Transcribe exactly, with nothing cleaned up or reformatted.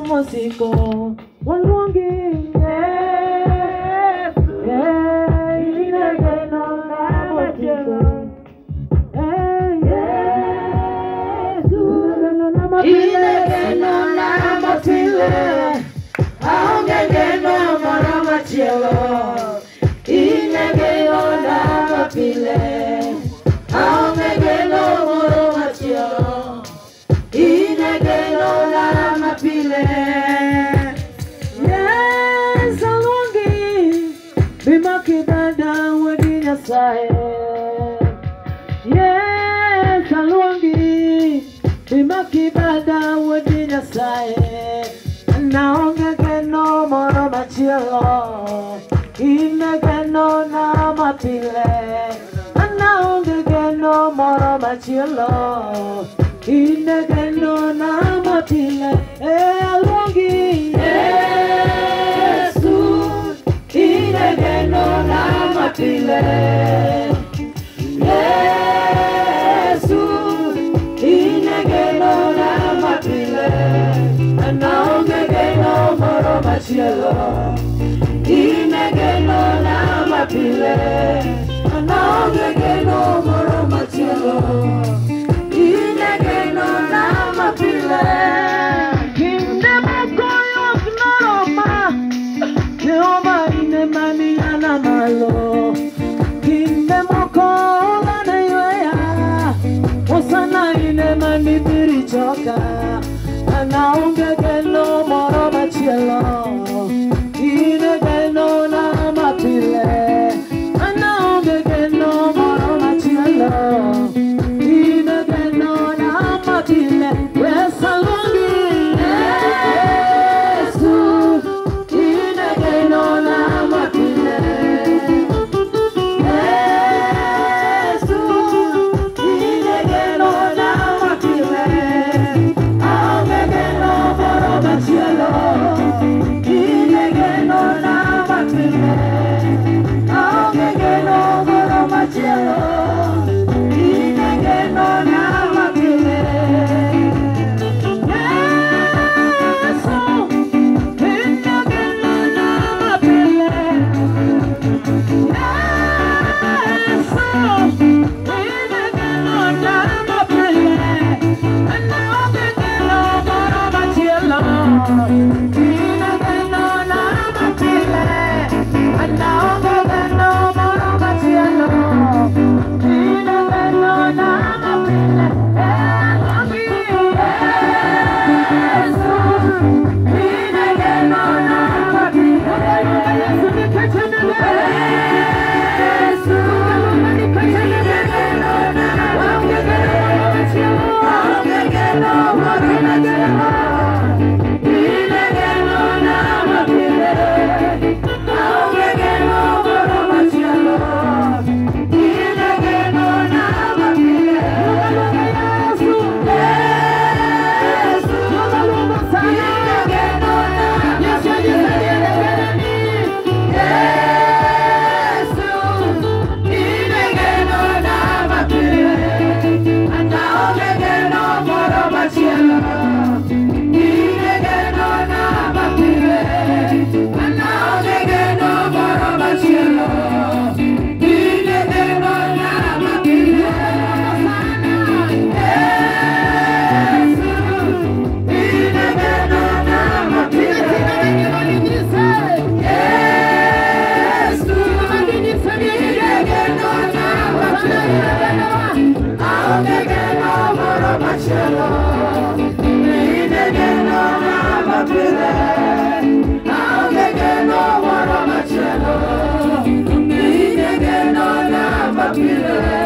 mosiko walungi yes yeah inegeno na mosiko yes inegeno na mosile aongegeno mara machielo inegeno na mapile aongegeno mara machielo inegeno na mapile yes alungi bimakidada wadinya sae yes alungi bimakidada wadinya sae naongegeno mara machielo inegeno na mapile naongegeno mara machielo inegeno na mapile alungi Yesu inegeno na mapile Yesu inegeno na mapile naongegeno mara machielo inegeno na mapile naongegeno mara machielo inegeno na mapile kinde makoyo gnaroma Jehova inemani ana malo kinde mokola na yoya osana inemani birichoka anaongegeno mara machielo inegeno na mapile anaongegeno mara machielo inegeno na mapile wesalungi Yesu inegeno na mapile Yesu inegeno na mapile aongegeno mara machielo inegeno na mapile aongegeno mara machielo inegeno na mapile Yesu inegeno na mapile Yesu inegeno na mapile anaongegeno mara machielo inegeno na mapile anaongegeno mara machielo inegeno na mapile Yesu inegeno na mapile Yesu nikachenele Yesu nikachenele aongegeno aongegeno mara machielo inegeno na mapile aongegeno mara machielo inegeno na mapile Yesu Yesu inegeno na Yesu Yesu inegeno na mapile anaongegeno mara machielo inegeno na mapile anaongegeno mara machielo inegeno na mapile Yesu inegeno na mapile Yesu inegeno na mapile aongegeno mara machielo inegeno na mapile aongegeno mara machielo inegeno na mapile